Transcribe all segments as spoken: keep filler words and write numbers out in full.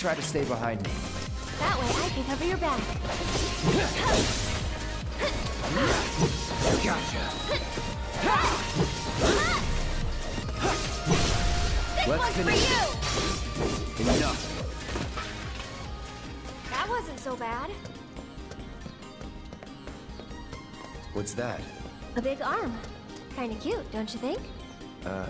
try to stay behind me. That way I can cover your back. Gotcha. This Let's one's finish for you! Enough. That wasn't so bad. What's that? A big arm. Kinda cute, don't you think? Uh...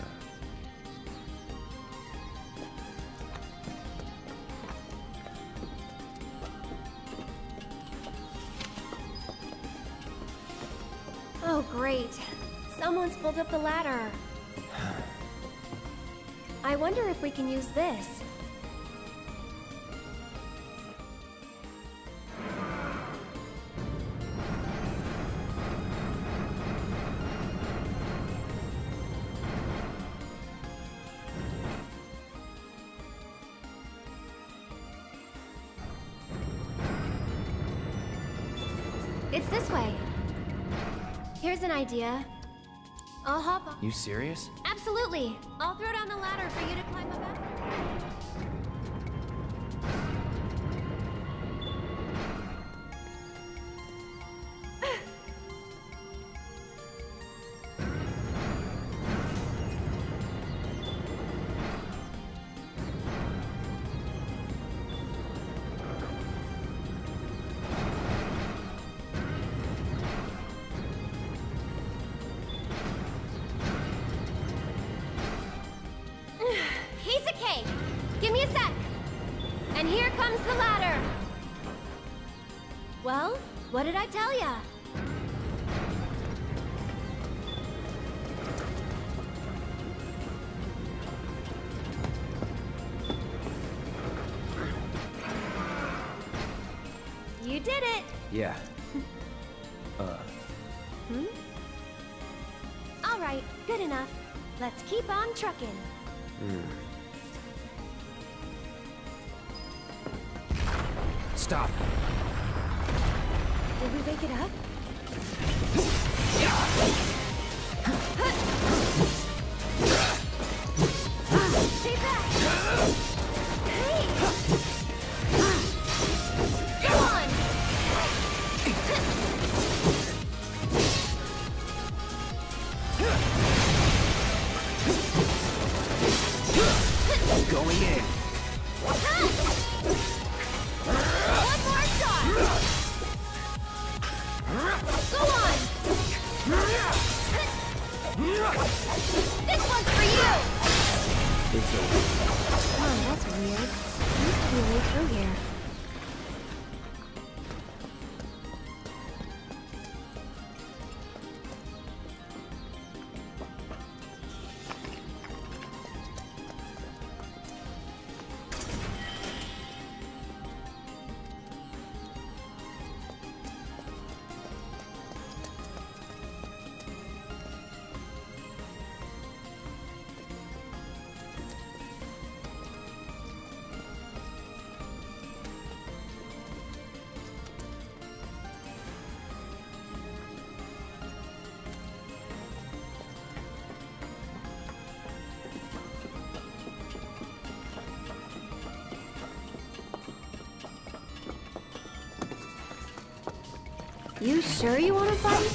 Oh, great. Someone's pulled up the ladder. I wonder if we can use this. It's this way. Here's an idea. I'll hop on. You serious? Absolutely. I'll throw down the ladder for you to climb up after. Piece of cake! Give me a sec! And here comes the ladder! Well, what did I tell ya? You did it! Yeah. uh... Hmm? Alright, good enough. Let's keep on trucking. Hmm. Stop. Did we wake it up? Stay back! Hey! Go on! Going in. One more shot! Go on! This one's for you! It's over. Oh, that's weird. There used to be a way through here. You sure you want to fight?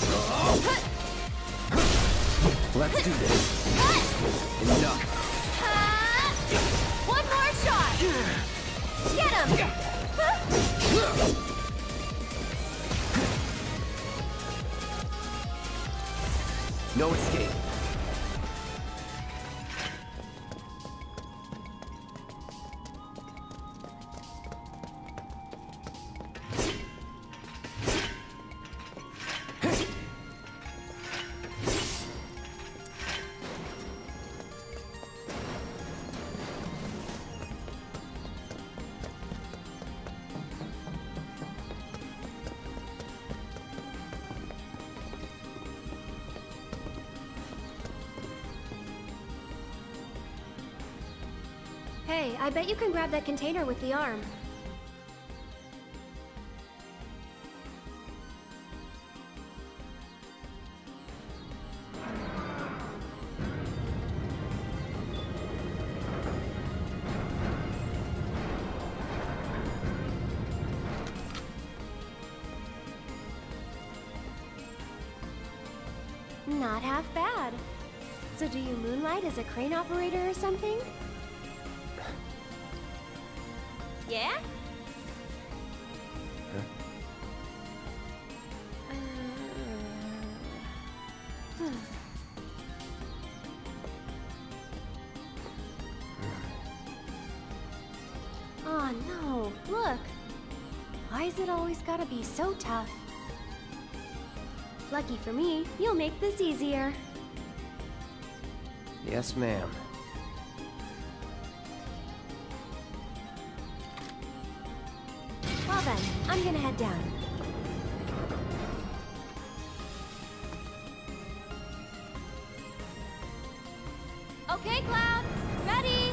Let's do this. Enough. One more shot! Get him! No escape. Hey, I bet you can grab that container with the arm. Not half bad. So do you moonlight as a crane operator or something? Yeah? Huh? Uh, oh no, look. Why is it always gotta be so tough? Lucky for me, you'll make this easier. Yes, ma'am. Well then, I'm gonna head down. Okay, Cloud, ready?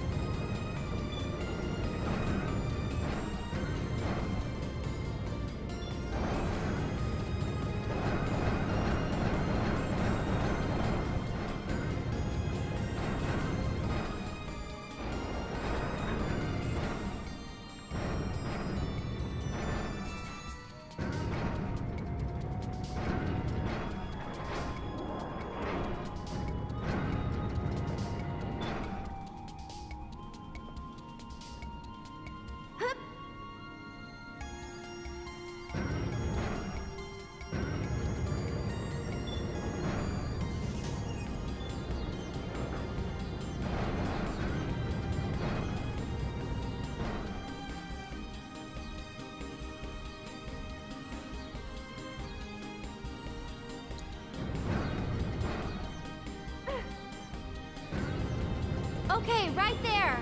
Okay, right there.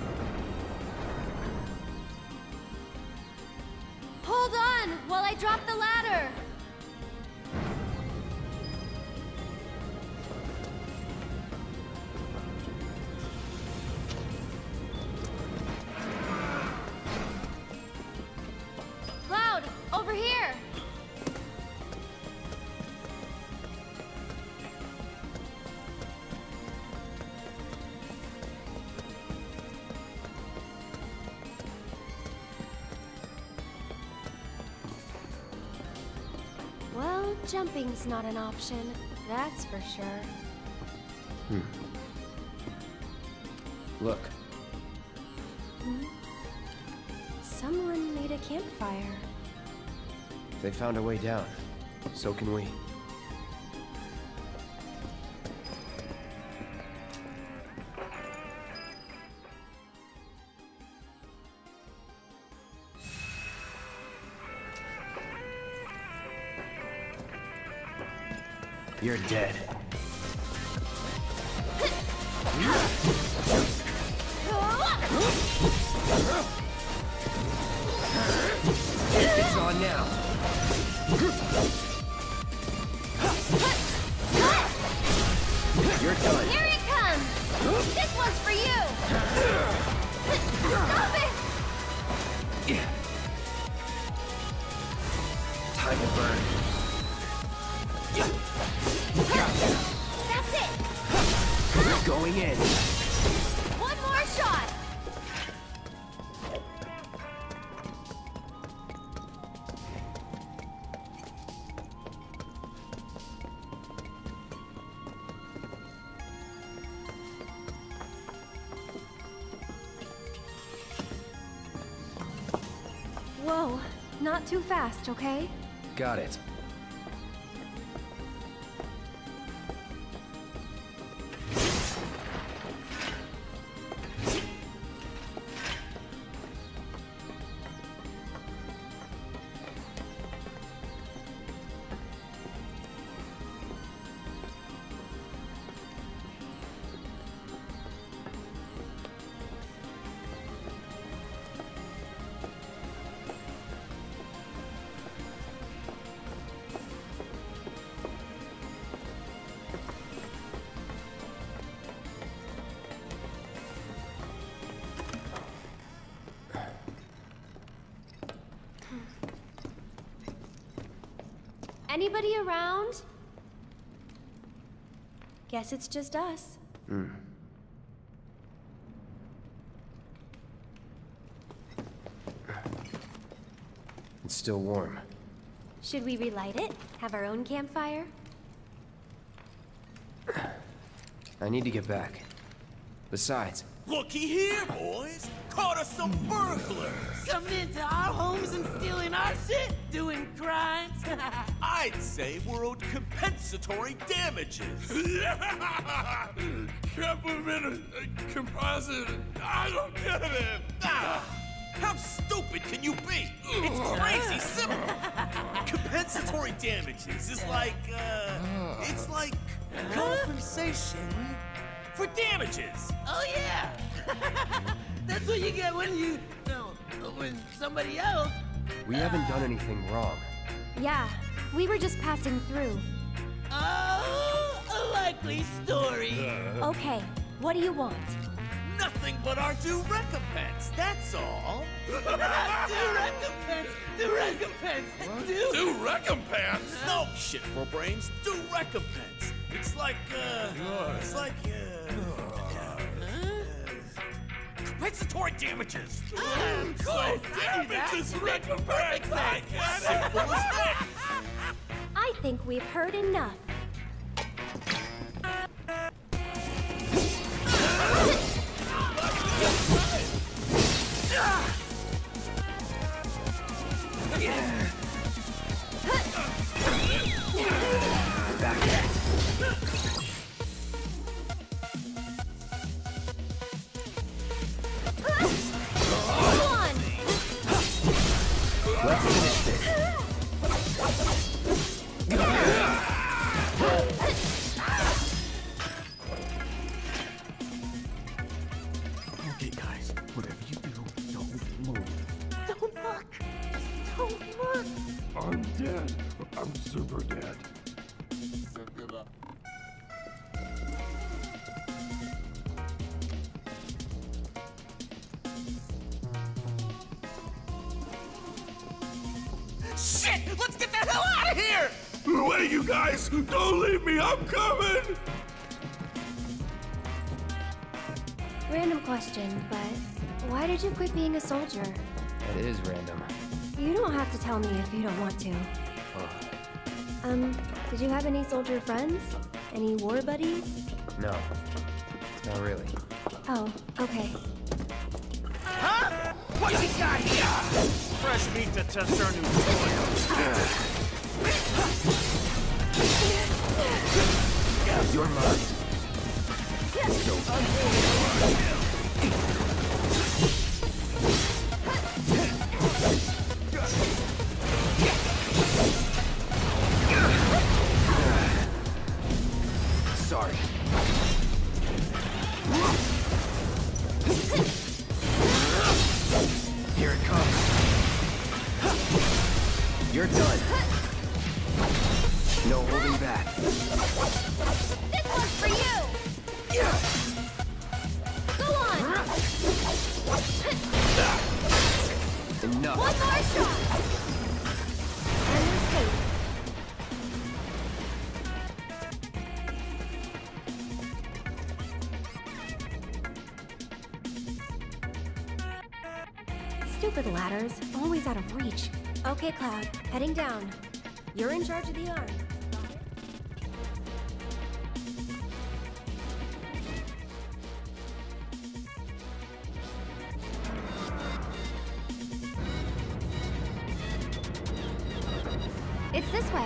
Hold on while I drop the ladder. Cloud, over here. Well, jumping's not an option, that's for sure. Hmm. Look. Hmm? Someone made a campfire. They found a way down. So can we. You're dead. It's on now. You're done. Here it comes! This one's for you! Stop it! Time to burn. That's it! Going in. One more shot! Whoa, not too fast, okay? Got it. Anybody around? Guess it's just us. Hmm. It's still warm. Should we relight it? Have our own campfire? I need to get back. Besides... Looky here, boys! Caught us some burglars! Coming into our homes and stealing our shit? Doing crimes? I'd say we're owed compensatory damages! Compliment a composite. I don't get it! Ah, how stupid can you be? It's crazy simple! Compensatory damages is like, uh... It's like compensation for damages! Oh yeah! That's what you get when you... No, when somebody else... We haven't done anything wrong. Yeah, we were just passing through. Oh, a likely story. Okay, what do you want? Nothing but our due recompense, that's all! Do recompense! Do recompense! Do... Do recompense? No shit for brains, due recompense! It's like, uh... It's like, uh... compensatory damages! Ah, of course! I knew that. Damages recompense! I get it! Simple as that! I think we've heard enough. Let's finish this. Okay, guys, whatever you do, don't move. Don't look! Don't look! I'm dead. I'm super dead. Shit! Let's get the hell out of here! Wait, you guys! Don't leave me! I'm coming! Random question, but why did you quit being a soldier? That is random. You don't have to tell me if you don't want to. Oh, Um, did you have any soldier friends? Any war buddies? no. Not really. Oh, okay. Huh? What you got here? Fresh meat to test our new toy. You're mine. Sorry. Here it comes. You're done. No holding back. This one's for you! Go on! Enough. One more shot! And we're safe. Stupid ladders, always out of reach. Okay, Cloud, heading down. You're in charge of the arm. Got it? It's this way.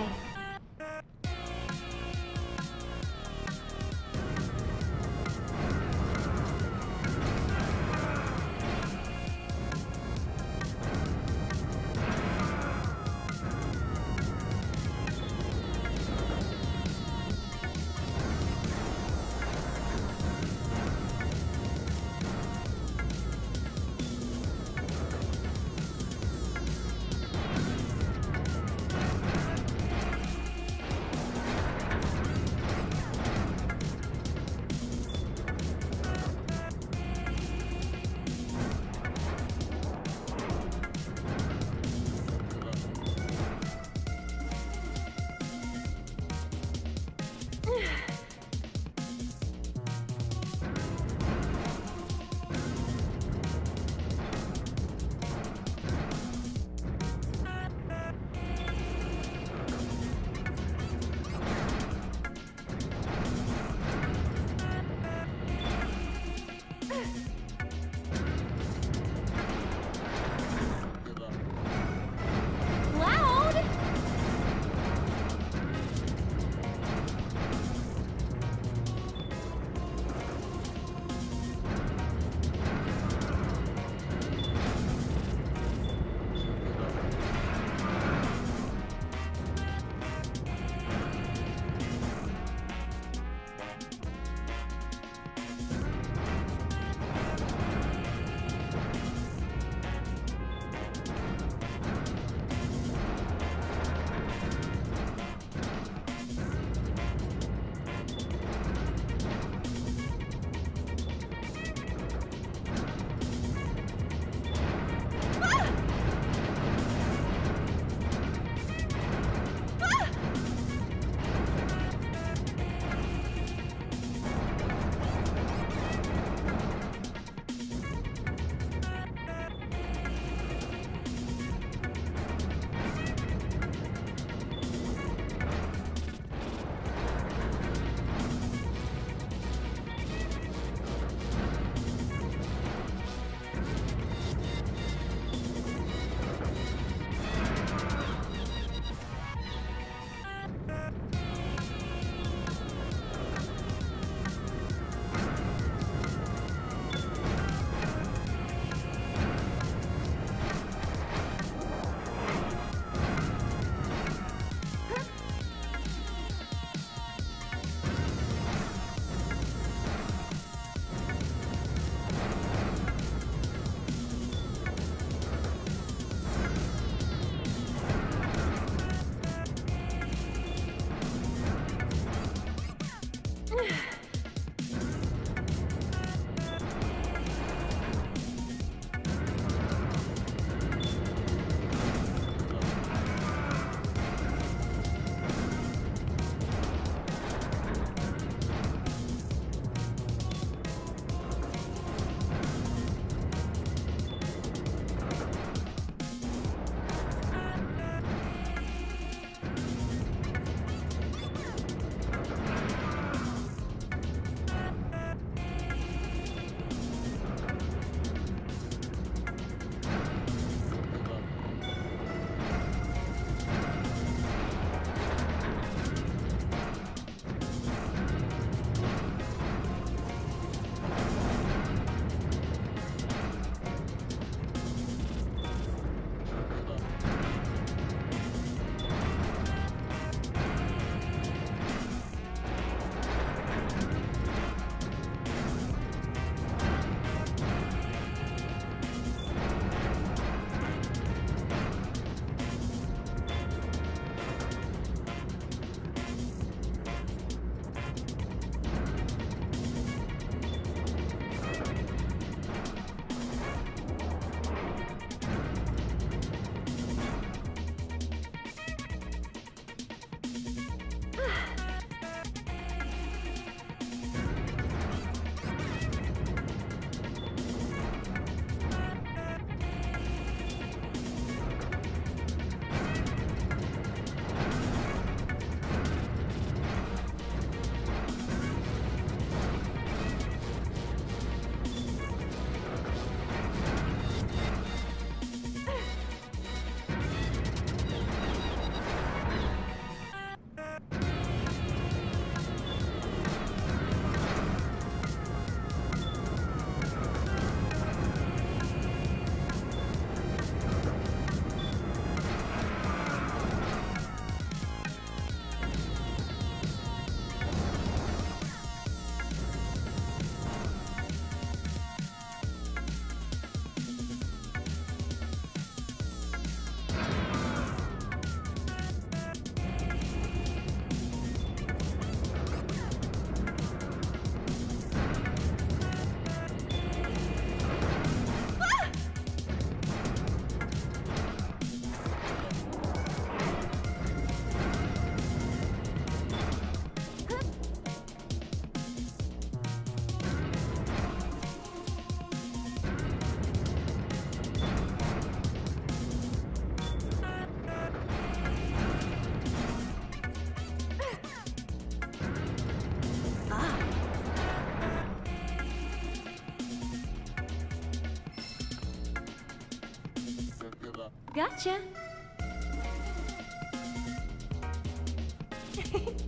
Gotcha.